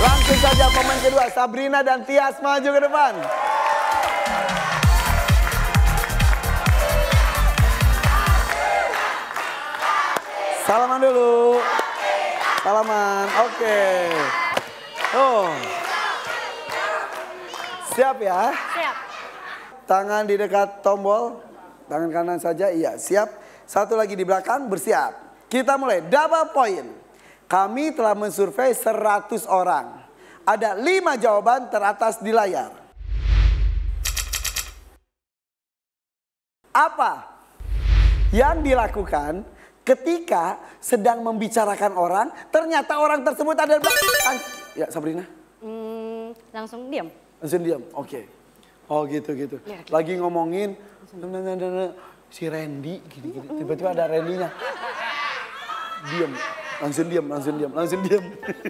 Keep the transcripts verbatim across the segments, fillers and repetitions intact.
Langsung saja pemain kedua, Sabrina dan Tias maju ke depan. Salaman dulu. Salaman, oke. Oh. Siap ya? Siap. Tangan di dekat tombol. Tangan kanan saja, iya siap. Satu lagi di belakang, bersiap. Kita mulai, double point. Kami telah mensurvei seratus orang. Ada lima jawaban teratas di layar. Apa yang dilakukan ketika sedang membicarakan orang, ternyata orang tersebut ada di belakang? Ya, Sabrina. Hmm, langsung diam. Langsung diam, oke. Okay. Oh gitu gitu. Ya, gitu. Lagi ngomongin si Randy, gini-gini. Tiba-tiba ada Randy-nya. Diam, langsung diam, langsung diam, langsung diam.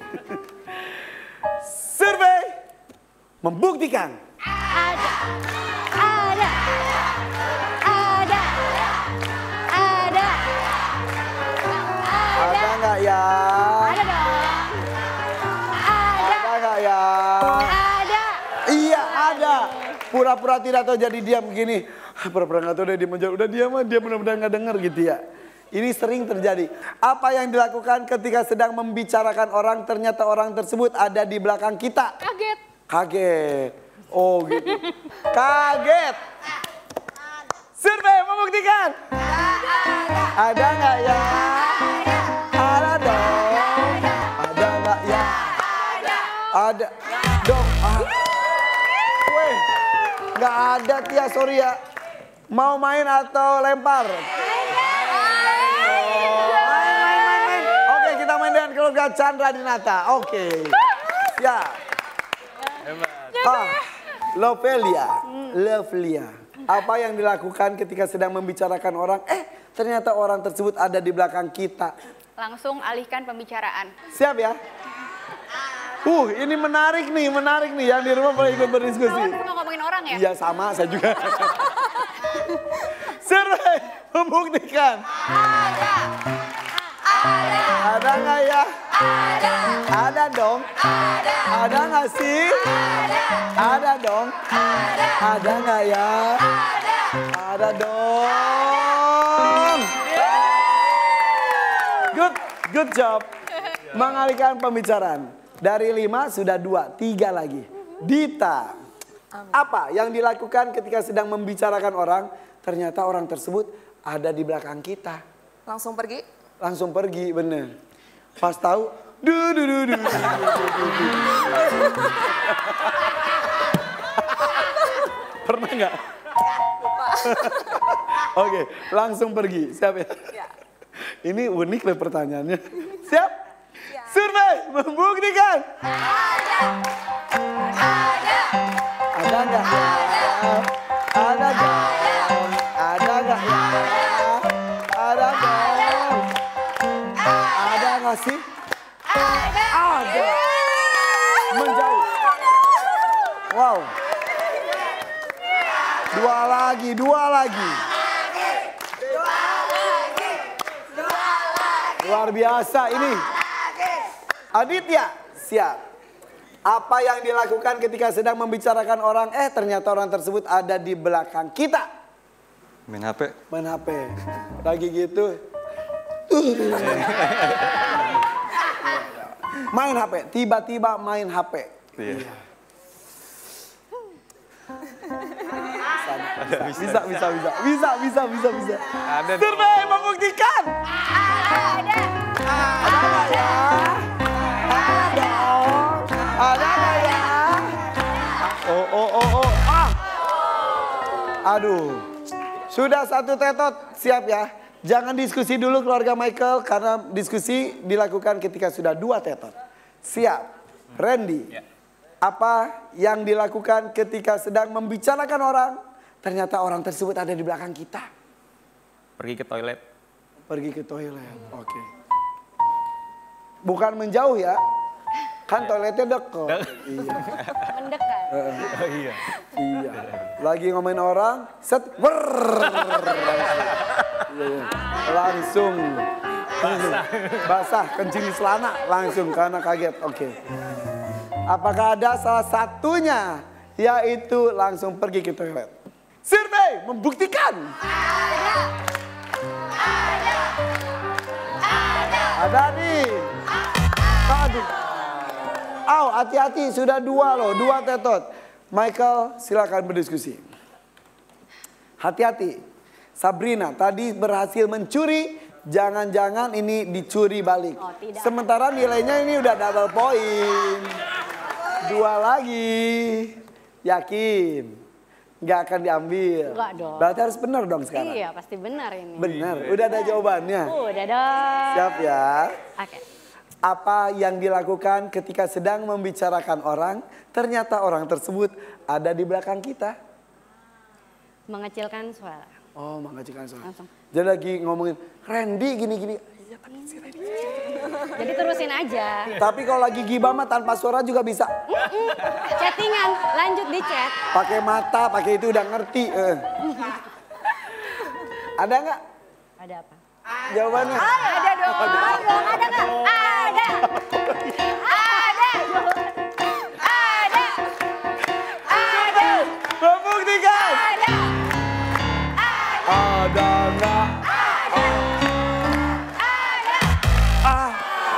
Survei membuktikan. Ada, ada, ada, ada, Ada nggak ya? ada dong. Ada, Ada nggak ya? ada. Iya ada. Pura-pura tidak tahu jadi diam begini. Pura-pura nggak tahu dia diam aja. Udah diam aja, dia benar-benar nggak dengar gitu ya. Ini sering terjadi. Apa yang dilakukan ketika sedang membicarakan orang, ternyata orang tersebut ada di belakang kita? Kaget. Kaget. Oh gitu. Kaget. Survei membuktikan. Ada nggak ya? Ada dong. Ada nggak ya? Ada dong. Ah. Weh, nggak ada Tia, sorry ya. Mau main atau lempar? Main dengan keluarga Chandra Dinata. Oke. Okay. Ya. Ah, Lovelia. Lovelia. Apa yang dilakukan ketika sedang membicarakan orang, eh ternyata orang tersebut ada di belakang kita? Langsung alihkan pembicaraan. Siap ya? Uh, ini menarik nih, menarik nih. Yang di rumah boleh ikut berdiskusi. Kalau cuma ngomongin orang ya? Iya sama, saya juga. Survei membuktikan. Ada. Ada. Ada nggak ya? Ada. Ada dong. Ada. Ada nggak sih? Ada. Ada dong. Ada. Ada nggak ya? Ada. Ada dong. Good, good job. Mengalihkan pembicaraan. Dari lima sudah dua, tiga lagi. Dita, apa yang dilakukan ketika sedang membicarakan orang, ternyata orang tersebut ada di belakang kita? Langsung pergi? Langsung pergi, bener. Pas tahu, du du du du. Pernah nggak? Oke, langsung pergi. Siap ya? Ya. Ini unik loh pertanyaannya. Siap? Ya. Survei membuktikan. Ada. Ada. Ada nggak? Ada nggak? Ada nggak ya? Ada dong. Ada nggak sih? Ada. Ada. Menjauh. Wow. Dua lagi, dua lagi. Luar biasa ini. Aditya, siap. Apa yang dilakukan ketika sedang membicarakan orang, eh ternyata orang tersebut ada di belakang kita? Main H P. Main H P. Lagi gitu. Main H P, tiba-tiba main H P. Iya. Bisa, bisa, bisa, bisa, bisa, bisa, bisa. Ada. Survei membuktikan. Ada. Ada nggak ya? Ada dong. Ada nggak ya? Oh, oh, oh, oh. Ah. Aduh. Sudah satu tetot, siap ya. Jangan diskusi dulu keluarga Michael, karena diskusi dilakukan ketika sudah dua tetot. Siap. Randy. Ya. Apa yang dilakukan ketika sedang membicarakan orang, ternyata orang tersebut ada di belakang kita? Pergi ke toilet. Pergi ke toilet, oke. Okay. Bukan menjauh ya, kan toiletnya dekat. Iya. Mendekat. Oh, iya. Iya. Lagi ngomongin orang, set, brrrr. Langsung. Basah. Basah, kencing di celana, langsung karena kaget, oke. Okay. Apakah ada salah satunya yaitu langsung pergi ke toilet? Survei membuktikan. Ada. Ada. Ada. Ada nih. Aduh. Au, hati-hati, sudah dua loh, dua tetot. Michael, silakan berdiskusi. Hati-hati. Sabrina tadi berhasil mencuri, jangan-jangan ini dicuri balik. Oh, tidak. Sementara nilainya ini udah double poin. Dua lagi. Yakin? Nggak akan diambil. Nggak dong. Berarti harus benar dong sekarang. Iya, pasti benar ini. Benar, udah ada jawabannya. Udah dong. Siap ya. Oke. Apa yang dilakukan ketika sedang membicarakan orang, ternyata orang tersebut ada di belakang kita? Mengecilkan suara. Oh, mengecilkan suara. Langsung. Jadi lagi ngomongin, Randy gini-gini. Iya, tapi si Randy. Jadi terusin aja. Tapi kalau lagi gibah mah tanpa suara juga bisa. Mm-mm. Chattingan, lanjut di chat. Pakai mata, pakai itu udah ngerti. Eh. Ada nggak Ada apa? jawabannya? Ada dong. Ada dong. Ada nggak? Ada. Ada. Ada. Ada. Membuktikan. Ada. Ada nggak? Ah.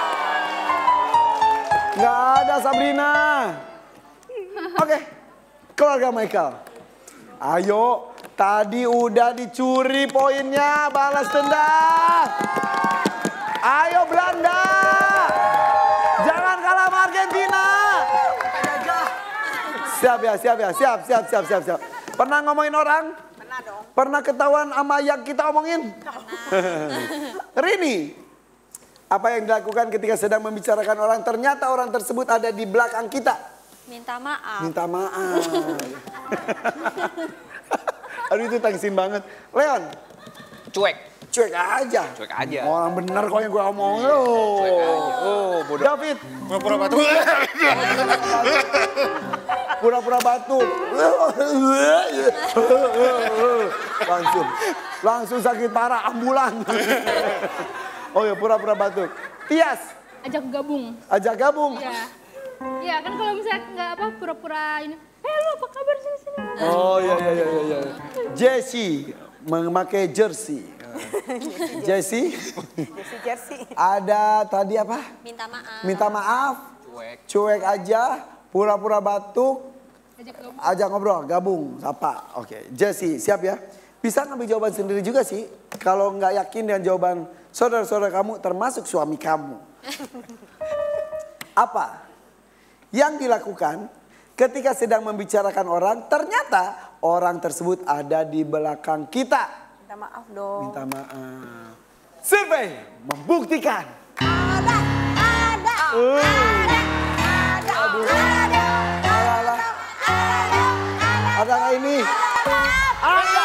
Nggak ada Sabrina. Oke, keluarga Michael. Ayo, tadi udah dicuri poinnya, balas dendam. Ayo Belanda. Jangan kalah sama Argentina. Siap ya, siap ya, siap, siap, siap, siap, siap. Pernah ngomongin orang? Pernah dong. Pernah ketahuan sama yang kita omongin? Rini, apa yang dilakukan ketika sedang membicarakan orang, ternyata orang tersebut ada di belakang kita? Minta maaf. Minta maaf. Aduh itu tangsin banget. Leon, Cuek. cuek aja. Cuek aja. Orang bener kok yang gue omongin. Oh. Cuek aja. Oh, bodoh. David, Pura-pura batu. pura-pura batuk. Langsung, langsung sakit parah, ambulan. Oh ya, pura-pura batuk. Tias, Ajak gabung. ajak gabung. Ya. Ya kan kalau misalnya nggak apa pura-pura ini. Eh lu apa kabar sini sini? Oh iya iya iya iya. Jessie memakai jersey. Jessie, Jesse Jersey. ada tadi apa? Minta maaf. Minta maaf, Cuek. cuek aja, pura-pura batuk, Ajak gabung. ajak ngobrol, gabung, sapa. Oke, Jessie siap ya? Bisa ngambil jawaban sendiri juga sih. Kalau nggak yakin dengan jawaban saudara-saudara kamu, termasuk suami kamu. Apa yang dilakukan ketika sedang membicarakan orang, ternyata orang tersebut ada di belakang kita? Minta maaf dong. Minta maaf. Survei membuktikan. Ada. Ada. Uh. Ada. Ada. Aduh. Ada. Alah. Ada nggak ini? Ada.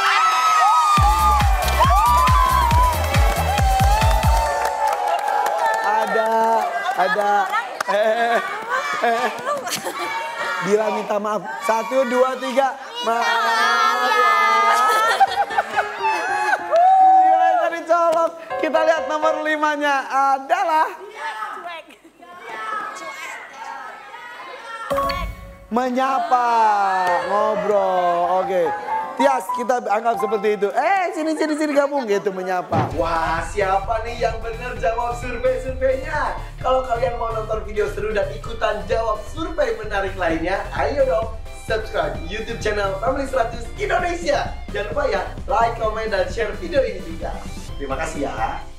Ada. Ada. Eh, eh, eh. Bila minta maaf. Satu, dua, tiga. Maaf ya. Bila yang dicolok. Kita lihat nomor limanya adalah menyapa, ngobrol. Oke. Tias, kita anggap seperti itu. Eh, sini sini sini gabung gitu menyapa. Wah, siapa nih yang benar jawab survei-surveinya? Kalau kalian mau nonton video seru dan ikutan jawab survei menarik lainnya, ayo dong subscribe YouTube channel Family seratus Indonesia. Jangan lupa ya, like, comment, dan share video ini juga. Terima kasih ya.